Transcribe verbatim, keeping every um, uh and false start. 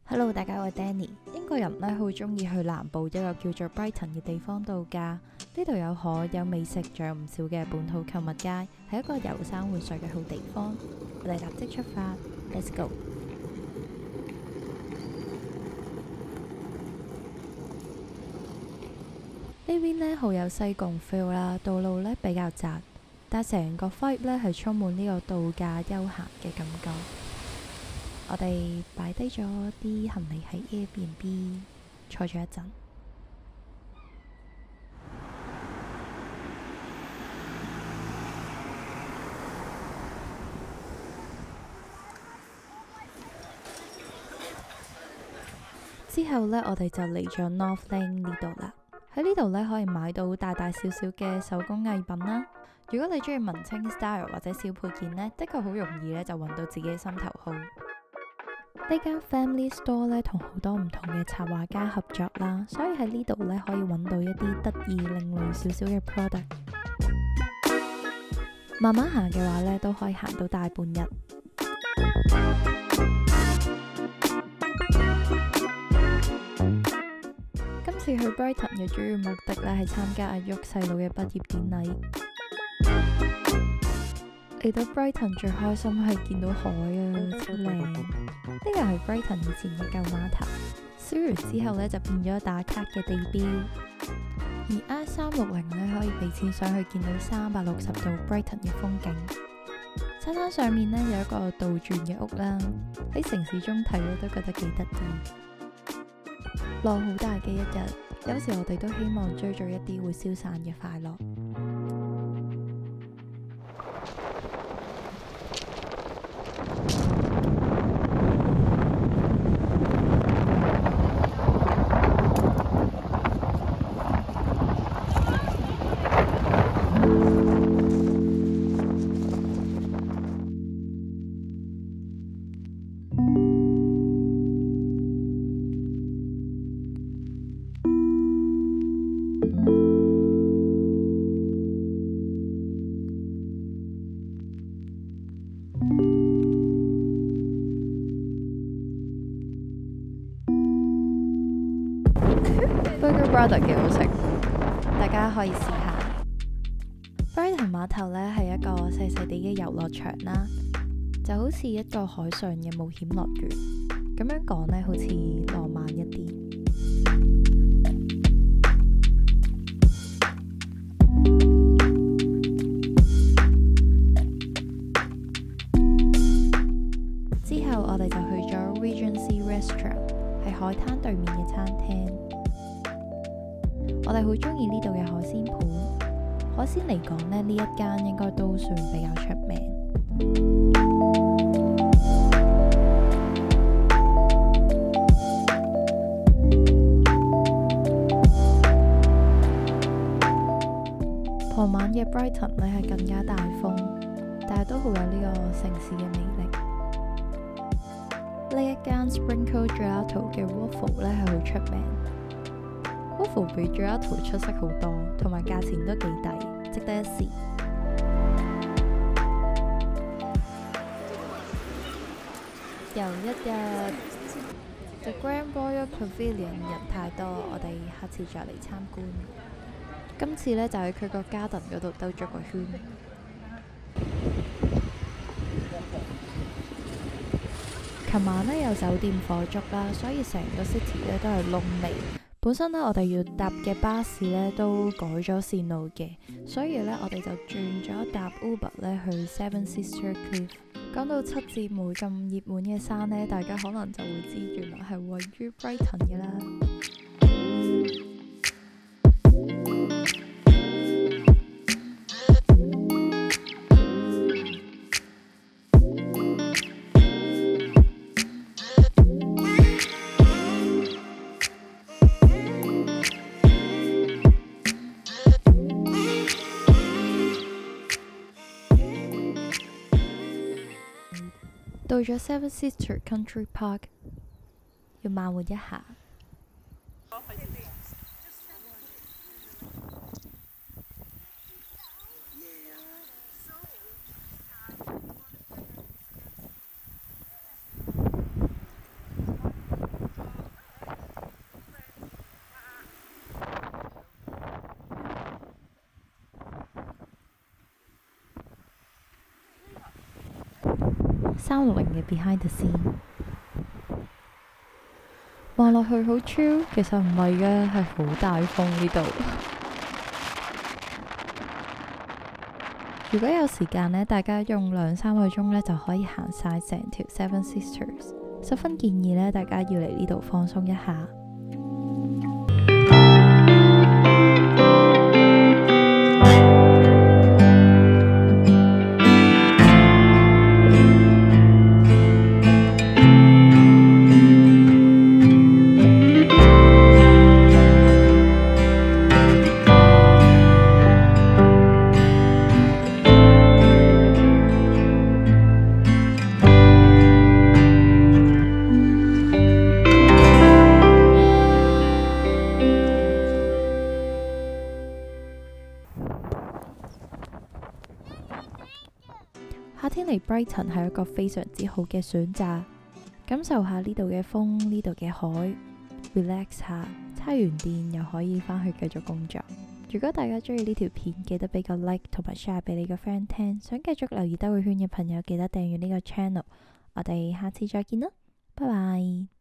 Hello，大家，我係 Danny。英國人咧好中意去南部一個叫做 Brighton 嘅地方度假。呢度有海，有美食，仲有唔少嘅本土購物街，係一個遊山玩水嘅好地方。我哋立即出發 ，Let's go！ 呢邊咧好有西貢 feel 啦，道路咧比較窄，但係成個 vibe 咧係充滿呢個度假休閒嘅感覺。我哋擺低咗啲行李喺 Airbnb， 坐咗一陣。之後呢，我哋就嚟咗 North Lane 呢度啦。喺呢度呢，可以買到大大小小嘅手工藝品啦。如果你中意文青 style 或者小配件呢，的確好容易呢就揾到自己嘅心頭好。呢間 Family Store 咧同好多唔同嘅插畫家合作啦，所以喺呢度咧可以揾到一啲得意另類少少嘅 product。慢慢行嘅話咧，都可以行到大半日。今次去 Brighton 嘅主要目的咧係參加阿旭細佬嘅畢業典禮。嚟到 Brighton 最開心係見到海啊，超靚！呢個係 Brighton 以前嘅舊碼頭，燒完之後咧就變咗打卡嘅地標。而 R 三六零咧可以俾錢上去見到三百六十度 Brighton 嘅風景。沙灘上面咧有一個倒轉嘅屋啦，喺城市中睇咧都覺得幾得意。浪好大嘅一日，有時我哋都希望追逐一啲會消散嘅快樂。Burger Brother 幾好食，大家可以試下。Brighton 碼頭咧係一個細細地嘅遊樂場啦，就好似一個海上嘅冒險樂園。咁樣講咧，好似浪漫一啲。之後我哋就去咗 Regency Restaurant， 係海灘對面嘅餐廳。我哋好中意呢度嘅海鮮盤，海鮮嚟講呢，呢一間應該都算比較出名。傍晚嘅 Brighton 呢係更加大風，但係都好有呢個城市嘅魅力。呢一間 Sprinkle Gelato 嘅 waffle 呢係好出名。waffle 比 gelato 出色好多，同埋價錢都幾抵，值得一試。又一日 The Grand Royal Pavilion 人太多，我哋下次再嚟參觀。今次呢，就喺佢個 garden 嗰度兜咗個圈。琴晚呢，有酒店火燭啦，所以成個 city 呢都係燶味。本身咧，我哋要搭嘅巴士咧都改咗線路嘅，所以咧我哋就轉咗搭 Uber 咧去 Seven Sister Cliff。講到七姊妹咁熱門嘅山咧，大家可能就會知原來係位於 Brighton 嘅啦。到咗 Seven Sister Country Park， 要慢活一下。 三六零嘅 behind the scene。望落去好 chill， 其實唔係嘅，係好大風呢度。如果有時間呢，大家用兩三個鐘呢就可以行晒成條 Seven Sisters， 十分建議呢，大家要嚟呢度放鬆一下。夏天嚟 Brighton 係一個非常之好嘅選擇，感受下呢度嘅風，呢度嘅海 ，relax 下，叉完電又可以返去繼續工作。如果大家中意呢條片，記得俾個 like 同埋 share 俾你個 friend 聽。想繼續留意兜個圈嘅朋友，記得訂閱呢個 channel。我哋下次再見啦，拜拜。